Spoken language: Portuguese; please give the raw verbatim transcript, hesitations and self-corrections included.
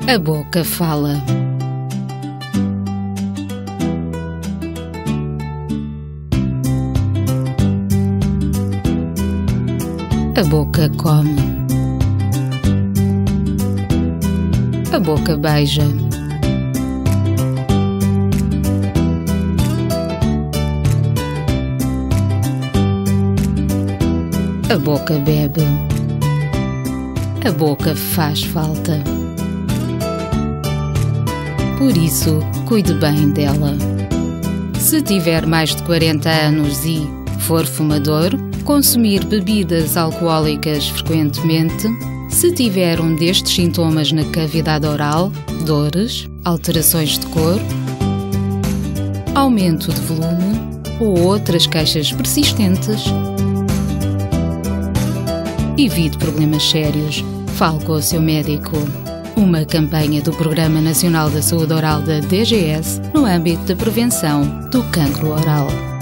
A boca fala. A boca come. A boca beija. A boca bebe. A boca faz falta. Por isso, cuide bem dela. Se tiver mais de quarenta anos e for fumador, consumir bebidas alcoólicas frequentemente, se tiver um destes sintomas na cavidade oral, dores, alterações de cor, aumento de volume ou outras queixas persistentes, evite problemas sérios. Fale com o seu médico. Uma campanha do Programa Nacional da Saúde Oral da D G S no âmbito da prevenção do cancro oral.